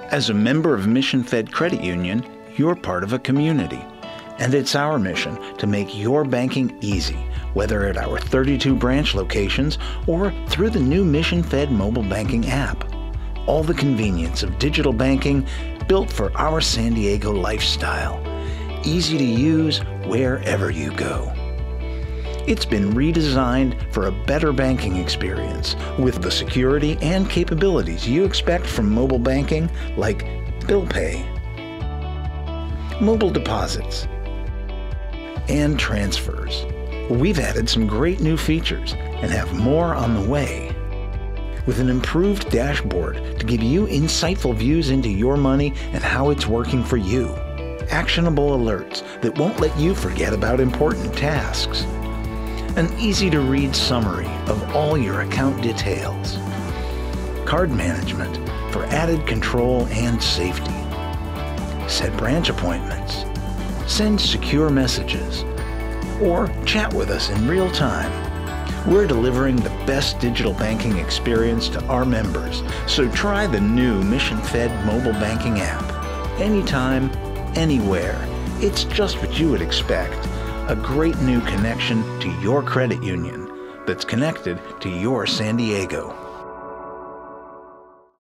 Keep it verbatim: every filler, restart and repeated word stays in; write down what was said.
As a member of Mission Fed Credit Union, you're part of a community. And it's our mission to make your banking easy, whether at our thirty-two branch locations or through the new Mission Fed mobile banking app. All the convenience of digital banking built for our San Diego lifestyle. Easy to use wherever you go. It's been redesigned for a better banking experience with the security and capabilities you expect from mobile banking, like bill pay, mobile deposits, and transfers. We've added some great new features and have more on the way. With an improved dashboard to give you insightful views into your money and how it's working for you. Actionable alerts that won't let you forget about important tasks. An easy-to-read summary of all your account details. Card management for added control and safety. Set branch appointments. Send secure messages. Or chat with us in real time. We're delivering the best digital banking experience to our members, so try the new Mission Fed mobile banking app. Anytime, anywhere. It's just what you would expect. A great new connection to your credit union that's connected to your San Diego.